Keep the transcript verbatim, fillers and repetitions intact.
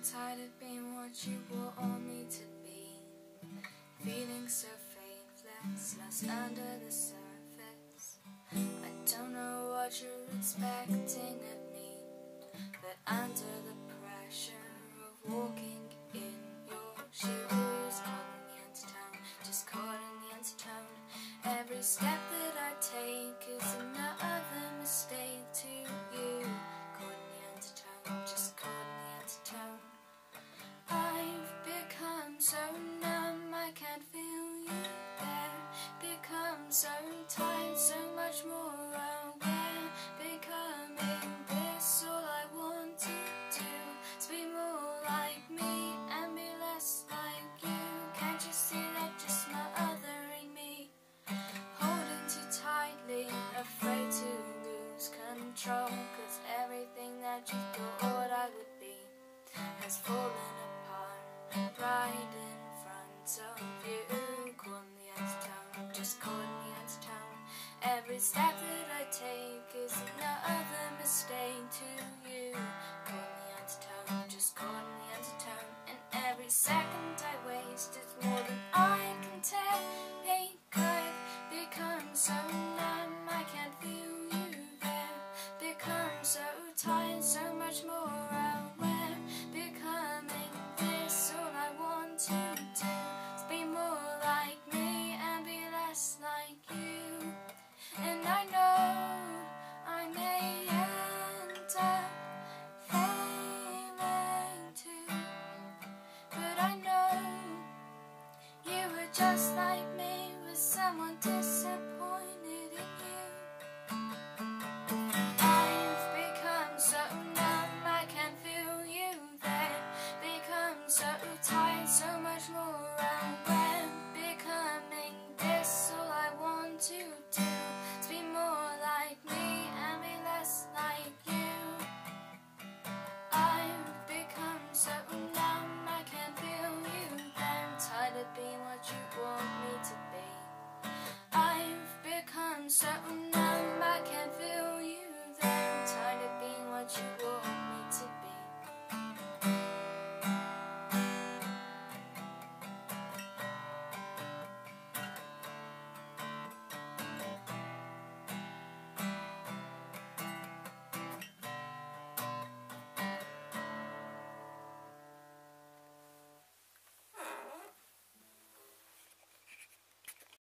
tired of being what you want me to be, feeling so faithless, lost under the surface. I don't know what you're expecting of me, but under the pressure of walking in your shoes, caught in the undertone, just caught in the undertone. Every step that I take is another mistake to you, caught in the undertone, just caught in the undertone. I've become so numb, I can't feel you there. Become so tired, so much more aware. Becoming this, all I want to do is be more like me and be less like you. Can't you see that just my othering me? Holding too tightly, afraid to lose control, 'cause everything that you thought I would be has fallen apart right in front of you. Caught in the undertone, just caught in the undertone. Every step that